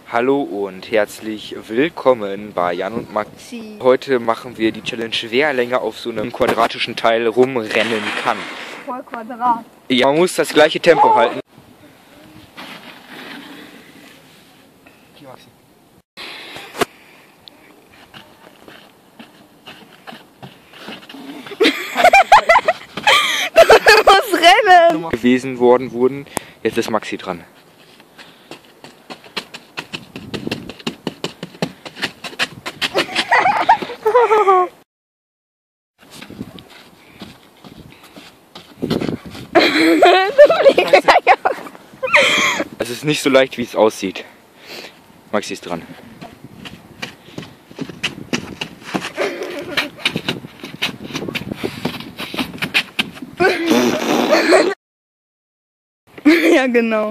Hallo und herzlich willkommen bei Jan und Maxi. Heute machen wir die Challenge, wer länger auf so einem quadratischen Teil rumrennen kann. Voll Quadrat. Ja, man muss das gleiche Tempo halten. Hier, Maxi. Du musst rennen! Gewesen wurden. Jetzt ist Maxi dran. Es ist nicht so leicht, wie es aussieht. Maxi ist dran. Ja, genau.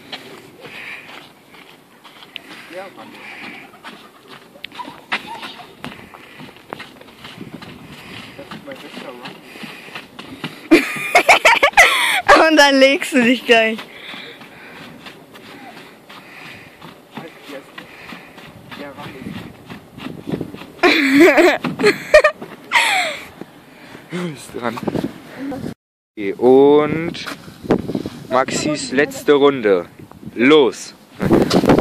Und dann legst du dich gleich. Ist dran. Okay, und Maxis letzte Runde. Los!